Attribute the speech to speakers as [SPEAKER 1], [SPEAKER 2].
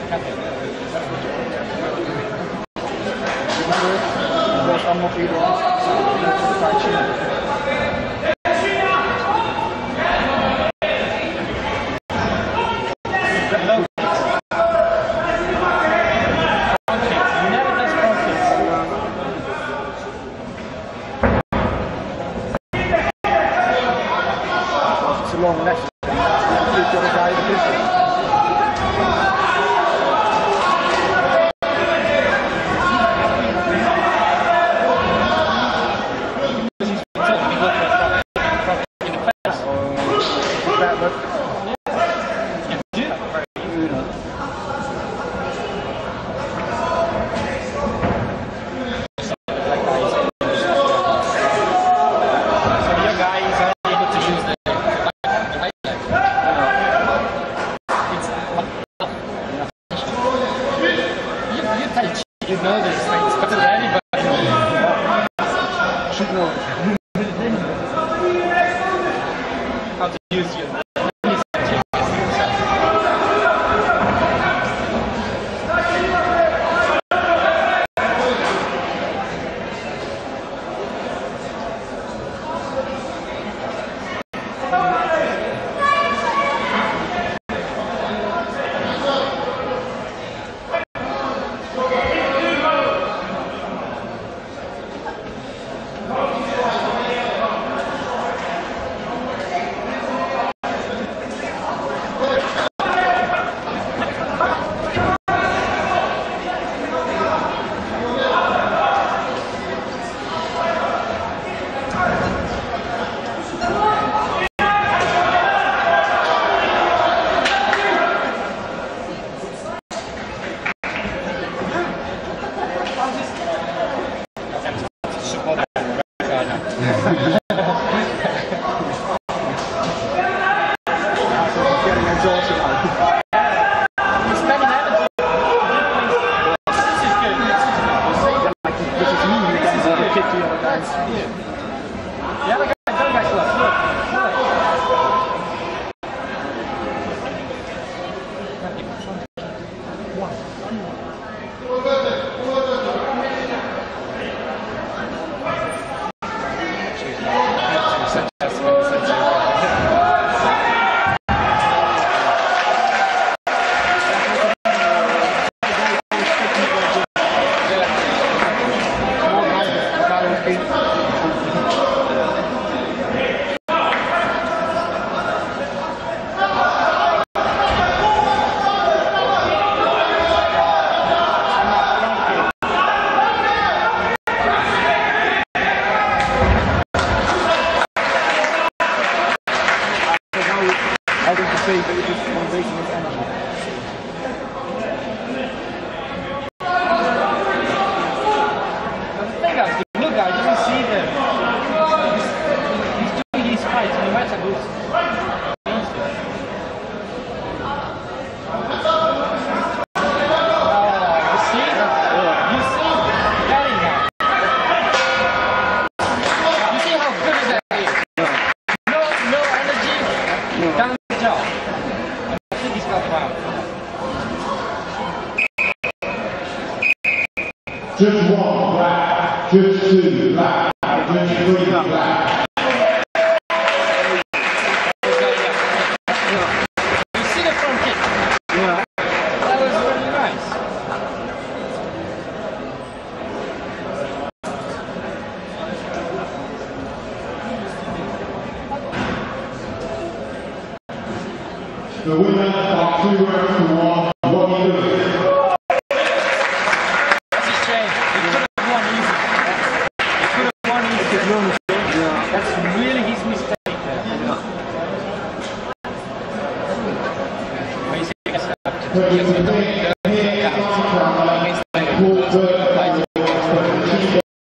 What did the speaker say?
[SPEAKER 1] allemaal voor iedereen. It's a long lesson. You've got a guy with this.
[SPEAKER 2] You know these things, but anybody should know how to use your
[SPEAKER 3] Just one black, just two black, just three black.
[SPEAKER 2] You see the front kick? Yeah. That was really nice.
[SPEAKER 3] The winner of 2 rounds to 1, what are you doing?
[SPEAKER 2] That's really his mistake there. But he's